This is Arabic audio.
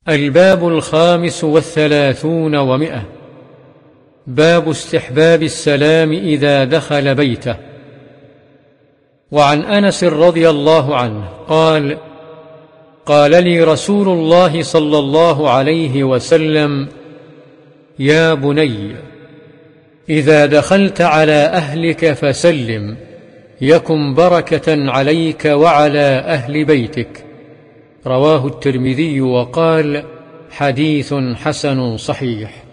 الباب 35 و100. باب استحباب السلام إذا دخل بيته. وعن أنس رضي الله عنه قال: قال لي رسول الله صلى الله عليه وسلم: يا بني، إذا دخلت على أهلك فسلم، يكن بركة عليك وعلى أهل بيتك. رواه الترمذي وقال: حديث حسن صحيح.